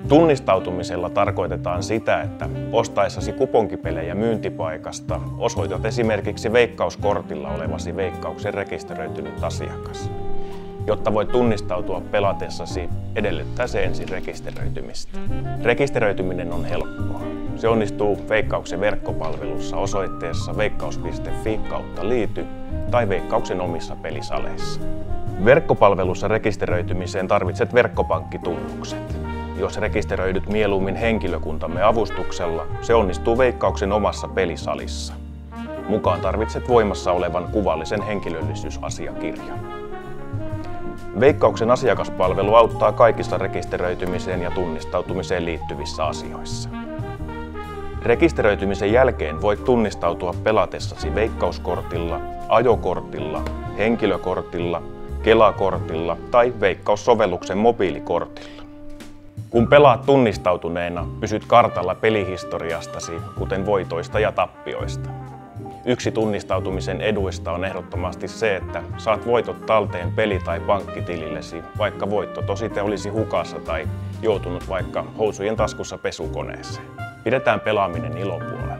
Tunnistautumisella tarkoitetaan sitä, että ostaessasi kuponkipelejä myyntipaikasta osoitat esimerkiksi Veikkaus-kortilla olevasi Veikkauksen rekisteröitynyt asiakas. Jotta voit tunnistautua pelatessasi, edellyttää se ensin rekisteröitymistä. Rekisteröityminen on helppoa. Se onnistuu Veikkauksen verkkopalvelussa osoitteessa veikkaus.fi/liity tai Veikkauksen omissa pelisaleissa. Verkkopalvelussa rekisteröitymiseen tarvitset verkkopankkitunnukset. Jos rekisteröidyt mieluummin henkilökuntamme avustuksella, se onnistuu Veikkauksen omassa pelisalissa. Mukaan tarvitset voimassa olevan kuvallisen henkilöllisyysasiakirjan. Veikkauksen asiakaspalvelu auttaa kaikissa rekisteröitymiseen ja tunnistautumiseen liittyvissä asioissa. Rekisteröitymisen jälkeen voit tunnistautua pelatessasi Veikkauskortilla, ajokortilla, henkilökortilla, Kela-kortilla tai Veikkaus-sovelluksen mobiilikortilla. Kun pelaat tunnistautuneena, pysyt kartalla pelihistoriastasi, kuten voitoista ja tappioista. Yksi tunnistautumisen eduista on ehdottomasti se, että saat voitot talteen peli- tai pankkitilillesi, vaikka voitto tosite olisi hukassa tai joutunut vaikka housujen taskussa pesukoneeseen. Pidetään pelaaminen ilopuolella.